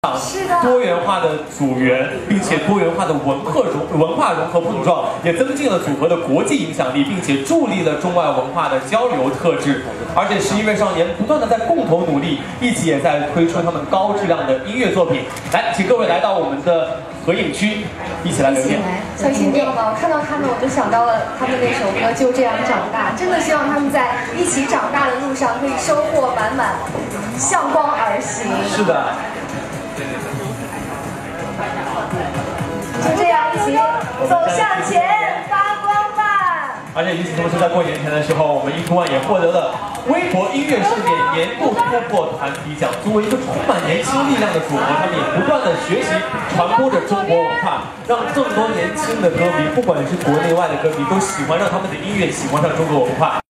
是的， 多元化的组员，并且多元化的文化融合碰撞，也增进了组合的国际影响力，并且助力了中外文化的交流特质。而且11月少年不断的在共同努力，一起也在推出他们高质量的音乐作品。来，请各位来到我们的合影区，一起来留念。 相信你知道吗？我看到他们，我就想到了他们那首歌《就这样长大》，真的希望他们在一起长大的路上可以收获满满，向光而行。 是的。 就这样一起走向前，发光吧！ 而且与此同时，在过年前的时候，我们121也获得了微博音乐盛典年度突破团体奖。作为一个充满年轻力量的组合，他们也不断的学习、传播着中国文化，让更多年轻的歌迷，不管是国内外的歌迷，都喜欢上他们的音乐，喜欢上中国文化。